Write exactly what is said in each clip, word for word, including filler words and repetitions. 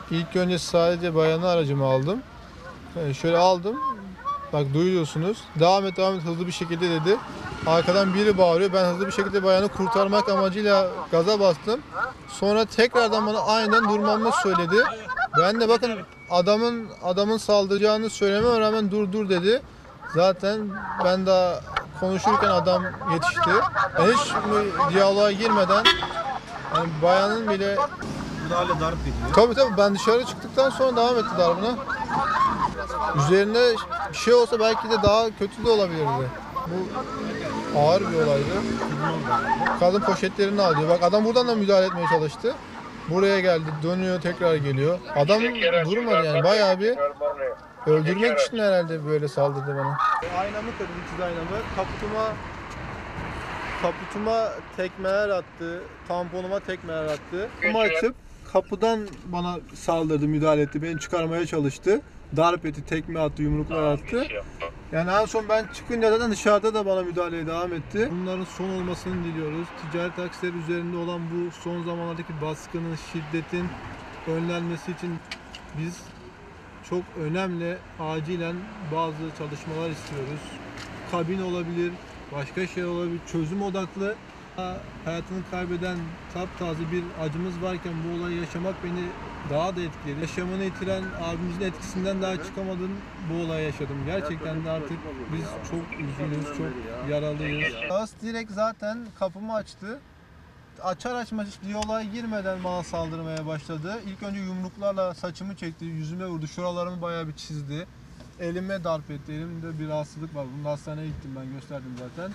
İlk önce sadece bayanı aracımı aldım. Yani şöyle aldım. Bak duyuyorsunuz. Devam et devam et hızlı bir şekilde dedi. Arkadan biri bağırıyor. Ben hızlı bir şekilde bayanı kurtarmak amacıyla gaza bastım. Sonra tekrardan bana aynen durmamı söyledi. Ben de bakın adamın adamın saldıracağını söylememe rağmen dur dur dedi. Zaten ben daha konuşurken adam yetişti. Yani hiç diyaloğa girmeden yani bayanın bile müdahale darp ediliyor. Tabii tabii ben dışarı çıktıktan sonra devam etti darbına. Üzerinde bir şey olsa belki de daha kötü de olabilirdi. Bu ağır bir olaydı. Kadın poşetlerini alıyor. Bak adam buradan da müdahale etmeye çalıştı. Buraya geldi, dönüyor, tekrar geliyor. Adam durmadı yani. Bayağı bir öldürmek için herhalde böyle saldırdı bana. Aynamı kırdı, ikiz aynamı. Kaputuma kaputuma tekmeler attı. Tamponuma tekmeler attı. Kapımı açıp kapıdan bana saldırdı, müdahale etti. Beni çıkarmaya çalıştı. Darp etti, tekme attı, yumruklar attı. Yani en son ben çıkınca zaten dışarıda da bana müdahaleye devam etti. Bunların son olmasını diliyoruz. Ticari taksiler üzerinde olan bu son zamanlardaki baskının, şiddetin önlenmesi için biz çok önemli, acilen bazı çalışmalar istiyoruz. Kabin olabilir, başka şey olabilir, çözüm odaklı. Hayatını kaybeden taptaze bir acımız varken bu olayı yaşamak beni daha da etkiledi. Yaşamını yitiren abimizin etkisinden daha çıkamadığım bu olayı yaşadım. Gerçekten de artık biz çok üzgünüz, çok yaralıyız. Şahıs direkt zaten kapımı açtı. Açar açmaz hiç diyaloğa girmeden bana saldırmaya başladı. İlk önce yumruklarla saçımı çekti, yüzüme vurdu, şuralarımı bayağı bir çizdi. Elime darp etti, elimde bir rahatsızlık var. Bunu hastaneye gittim ben, gösterdim zaten.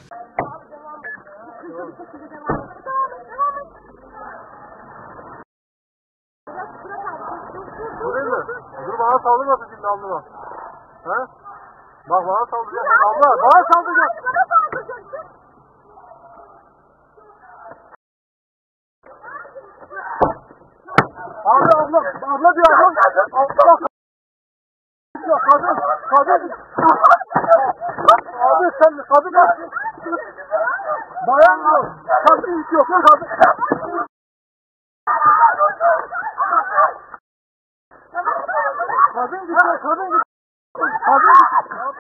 Bu değil mi? Dur bana saldırmasın şimdi alnıma. He? Bak bana saldıracak. Abla bana saldıracak. Abla abla abla diyor abla. Abla. Kadın kadın. Abi sen kadın nasıl? Bayan mı? Kadın hiç yok kadın. Kadın gidiyor, kadın gidiyor. Kadın gidiyor.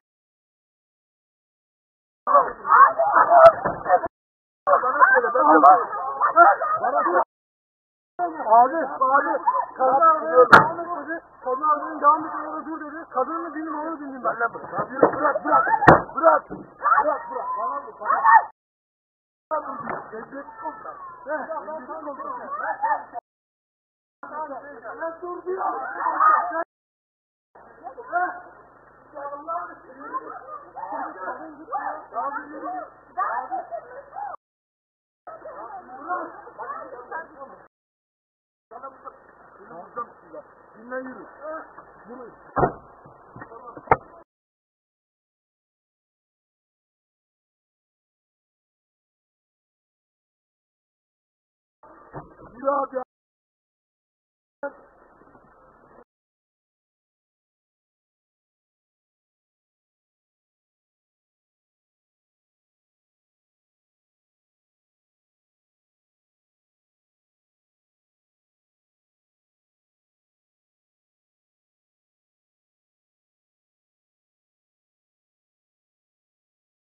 Abi, abi, kadın ağzını devam etmedi. Kadın ağzını devam etmedi, dur dedi. Kadını benim onu dinledim ben. Bırak, bırak, bırak. Bırak, bırak, bırak. Bana vur, bana. Devlet komutan. Devlet komutan. Ben dur diyor. Dinle yürü. Yürü. Yürü abi.